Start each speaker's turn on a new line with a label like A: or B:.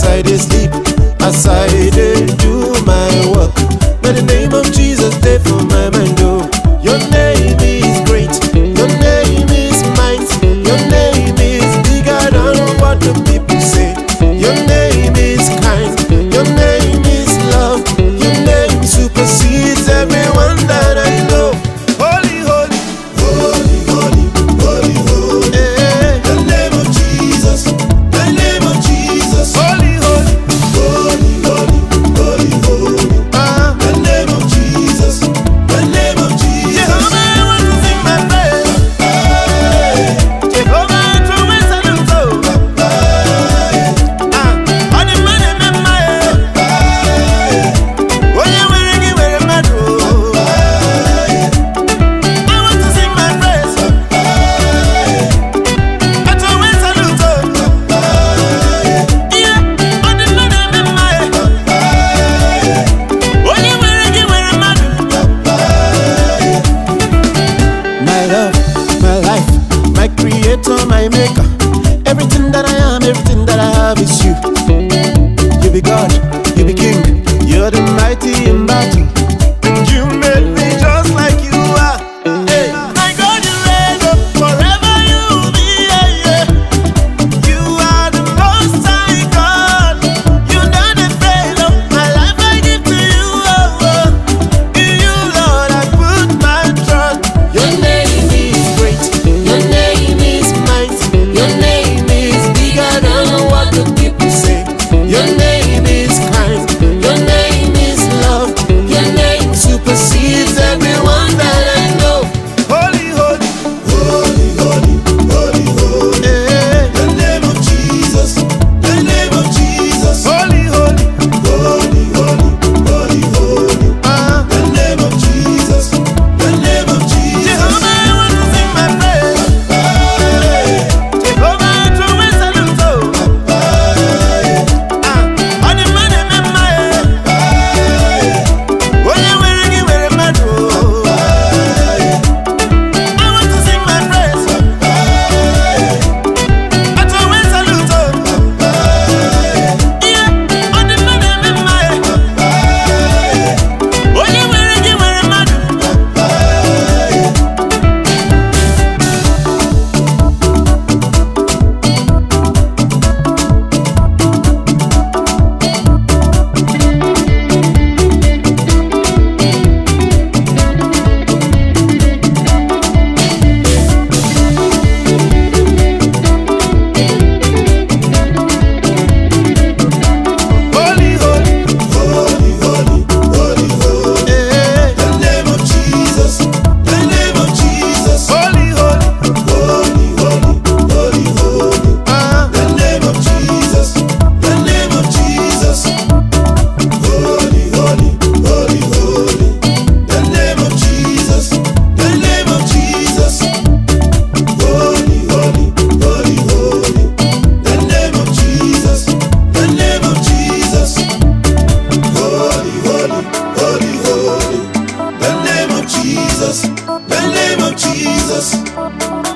A: I dey sleep, as I dey do my work. Now the name of Jesus dey for my mind, oh. Your name is great, your name is mighty, your name is bigger than what the people say. Your name is kind, your name is love, your name supersedes everyone that I know. Holy, holy, holy, holy, holy, holy. The name of Jesus, the name of Jesus. Holy, holy, holy, holy, holy, holy. The name of Jesus, the name of Jesus. Jehovah, I want to sing my praise. Jehovah, I throw my salute. On the man and the man. Oh, yeah, we're ready, we're mad. I want to sing my praise. I throw my salute. Yeah, on the man and the man. Oh, yeah, we're ready, we're mad. My love, my life, my creator, my maker. Everything that I am, everything that I have is you. You be God, you be King, you're the mighty in battle. You made me just like you are. Hey, my God, you reign up forever, you will be. Yeah. You are the most high God. You know the fail of my life I give to you. In you, Lord, I put my trust. Your name is great, your name is mighty, your name is bigger than what the people say. Your name is kind, your name is love, your name supersedes everyone that I know. Holy, holy, holy, holy, holy, holy. The name of Jesus, the name of Jesus. Holy, holy, holy, holy, holy, holy. The name of Jesus, the name of Jesus. Jehovah, I want to sing my praise. Jehovah, I throw my salute. On the man and the man. Oh, yeah, we're ready, we're mad. I want to sing my praise. I throw my salute. Yeah, on the man and the man. Oh, yeah, we're ready, we're mad. Holy, holy, holy, holy, holy, holy. The name of Jesus, the name of Jesus. Holy, holy, holy, holy, holy, holy. The name of Jesus, the name of Jesus. Holy, holy, holy, holy. The name of Jesus, the name of Jesus. Holy, holy, holy, holy. The name of Jesus, the name of Jesus. Holy, holy, holy, holy. The name of Jesus, the name of Jesus.